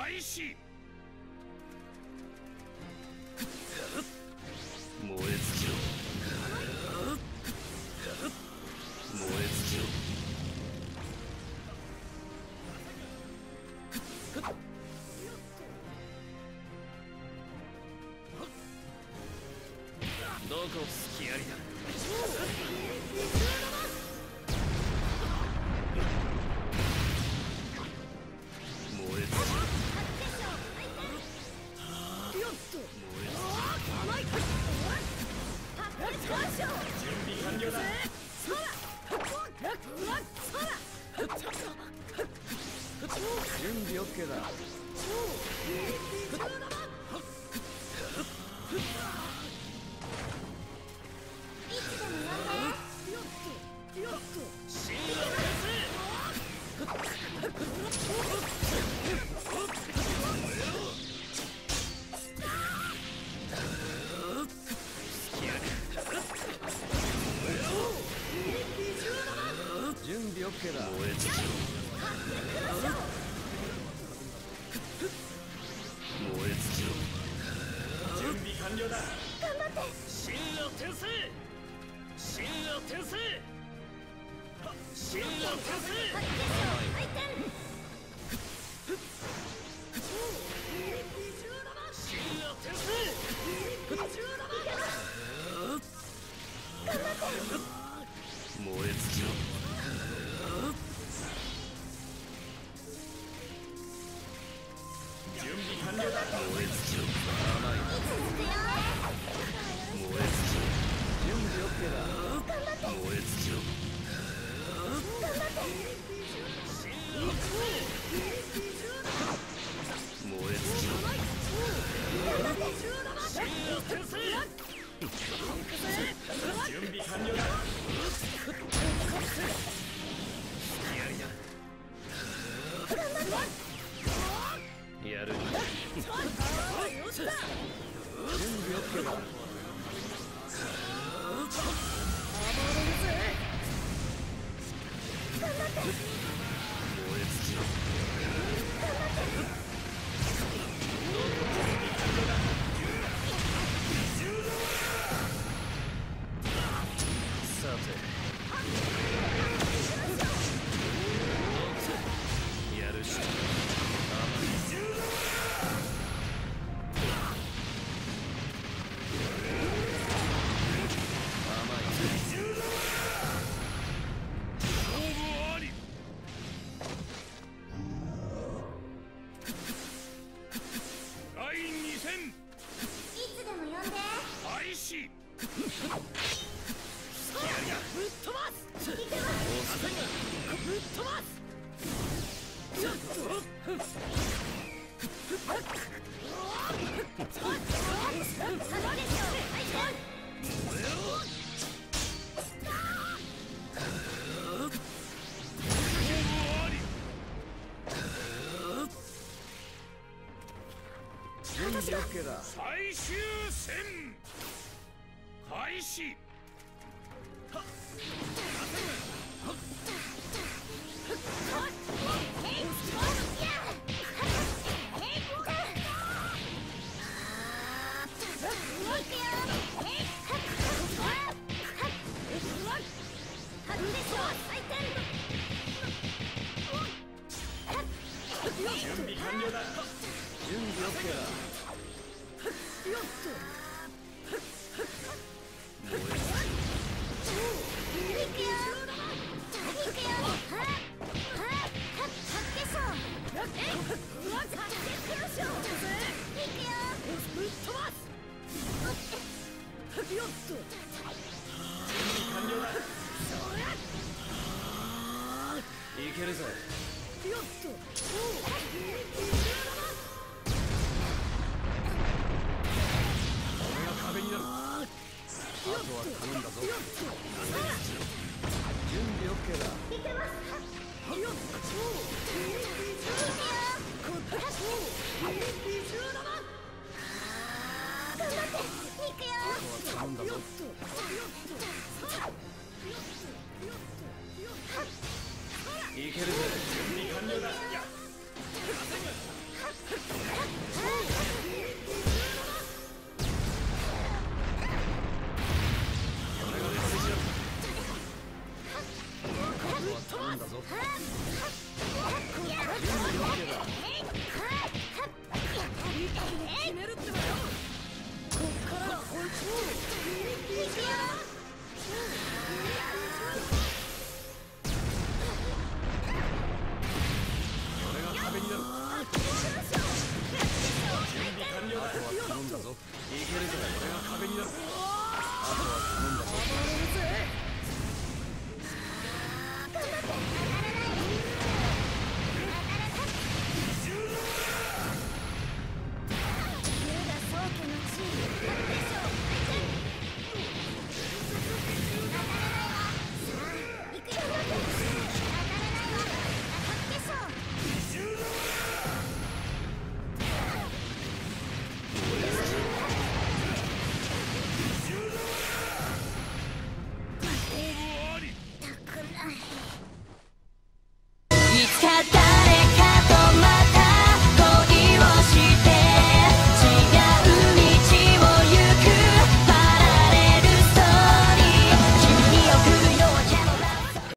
開始。燃え尽きろ。燃え尽きろ。どこ隙ありだ。燃え尽きろ。準備完了だ。準備 OK だ。準備 OK だ。燃え尽きろ。燃え尽きろ。準備完了だ。頑張って。進路転生。進路転生。進路転生。進路転生。燃え尽きろ。準備完了だ。燃え尽きろ。甘い。燃え尽きろ。準備 OK だ。燃え尽きろ。燃え尽きろ。準備完了だ。やりだ。やる。準備 OK だ。燃え尽きろ。さて。やるしかない。最終戦開始。準備完了だ。準備 OK だ。よっと。燃え尽きろ。行くよ。行くよ。よっと。準備完了だ。いけるぜ。よっと。壁になる。あとは頼んだぞ。準備 OK だ。いけます。よっ。頑張って。いくよ。あとは頼んだぞ。